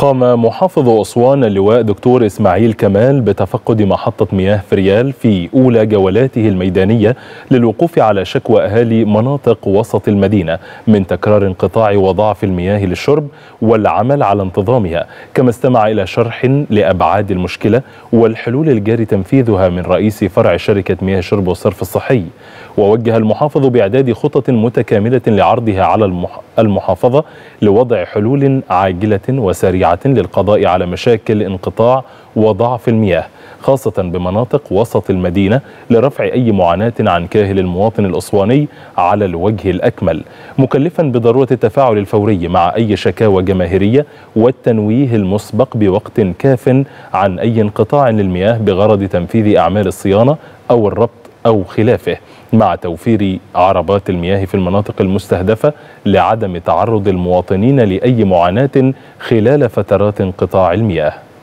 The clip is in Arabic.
قام محافظ أسوان اللواء دكتور إسماعيل كمال بتفقد محطة مياه فريال في أولى جولاته الميدانية للوقوف على شكوى أهالي مناطق وسط المدينة من تكرار انقطاع وضعف المياه للشرب والعمل على انتظامها، كما استمع إلى شرح لأبعاد المشكلة والحلول الجاري تنفيذها من رئيس فرع شركة مياه الشرب والصرف الصحي. ووجه المحافظ بإعداد خطط متكاملة لعرضها على المحافظة لوضع حلول عاجلة وسريعة للقضاء على مشاكل انقطاع وضعف المياه، خاصة بمناطق وسط المدينة، لرفع أي معاناة عن كاهل المواطن الأسواني على الوجه الأكمل، مكلفا بضرورة التفاعل الفوري مع أي شكاوى جماهيرية والتنويه المسبق بوقت كاف عن أي انقطاع للمياه بغرض تنفيذ أعمال الصيانة أو الربط أو خلافه، مع توفير عربات المياه في المناطق المستهدفة لعدم تعرض المواطنين لأي معاناة خلال فترات انقطاع المياه.